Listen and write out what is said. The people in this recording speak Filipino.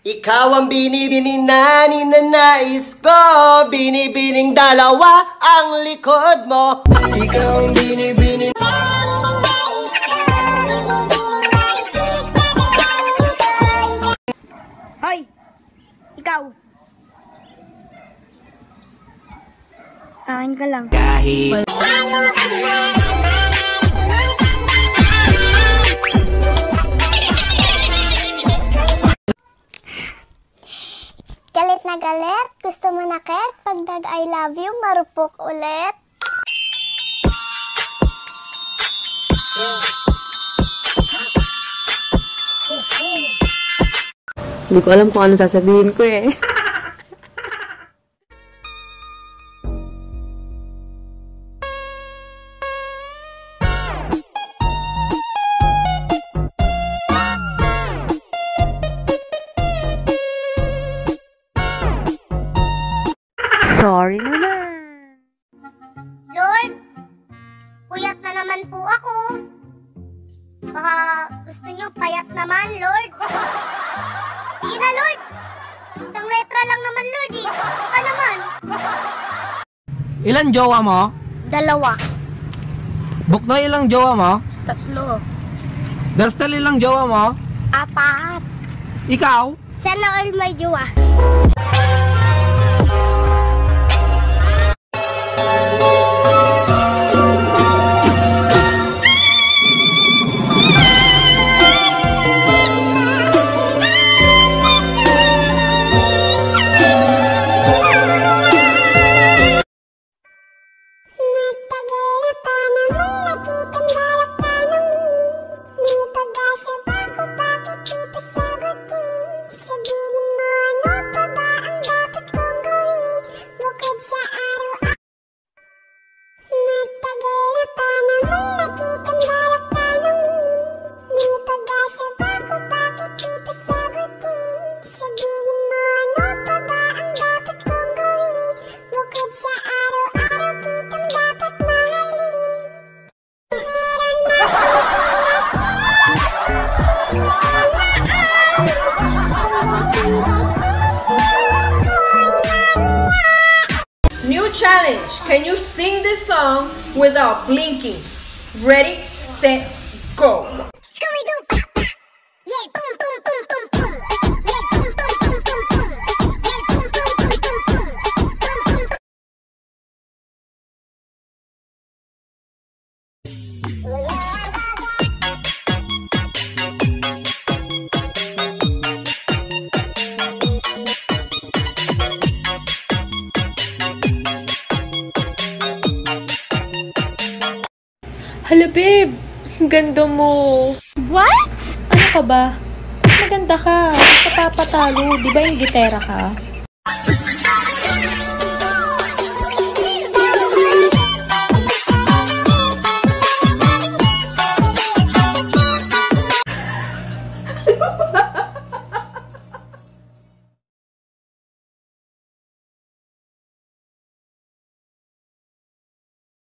Ikaw ang binibini na ninanais ko. Binibining dalawa ang likod mo. Ikaw ang binibini. Hoy! Ikaw! Akin ka lang. Kahit Galit na galit? Gusto mo na ket? Pagdag I love you, marupok ulit? Hindi ko alam kung ano sasabihin ko eh. Sorry naman. Lord, puyat na naman po ako. Baka gusto niyo payat naman, Lord. Sige na, Lord. Isang letra lang naman, Lord eh. Baka naman. Ilan jowa mo? 2. Buknoy, ilang jowa mo? 3. Darstel, ilang jowa mo? 4. Ikaw? Sana all may jowa. New challenge. Can you sing this song without blinking? Ready, set, go. Scooby-Doo! Yeah, boom, boom, boom, boom, boom. Yeah, boom, boom, boom, boom, boom. Yeah, boom, boom, boom, boom, boom. Boom, boom. Hala babe, ganda mo. What? Ano ka ba? Maganda ka. Hindi ka papatalo. Di ba yung gitera ka?